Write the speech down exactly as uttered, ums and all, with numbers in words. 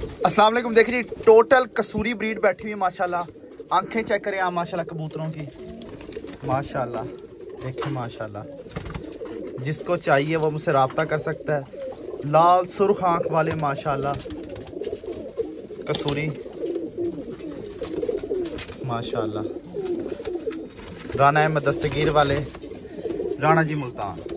अस्सलाम वालेकुम। देखिए जी टोटल कसूरी ब्रीड बैठी हुई है माशाल्लाह। आंखें चेक करें आप माशाल्लाह कबूतरों की, माशाल्लाह देखिए माशाल्लाह। जिसको चाहिए वो मुझसे रब्ता कर सकता है। लाल सुर्ख आंख वाले माशाल्लाह कसूरी माशाल्लाह। राना अहमद दस्तगीर वाले, राणा जी मुल्तान।